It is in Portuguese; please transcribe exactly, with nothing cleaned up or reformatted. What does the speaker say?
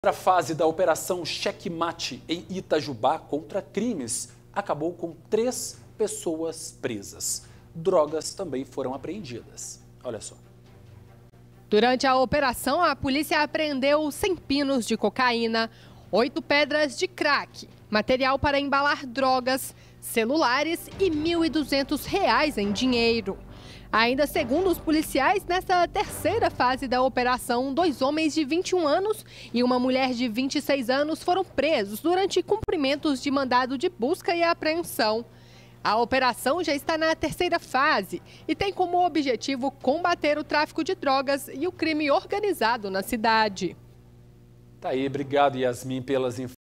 A fase da Operação Checkmate em Itajubá contra crimes acabou com três pessoas presas. Drogas também foram apreendidas. Olha só. Durante a operação, a polícia apreendeu cem pinos de cocaína, oito pedras de crack, material para embalar drogas, celulares e mil e duzentos reais em dinheiro. Ainda segundo os policiais, nessa terceira fase da operação, dois homens de vinte e um anos e uma mulher de vinte e seis anos foram presos durante cumprimentos de mandado de busca e apreensão. A operação já está na terceira fase e tem como objetivo combater o tráfico de drogas e o crime organizado na cidade. Tá aí, obrigado, Yasmin, pelas informações.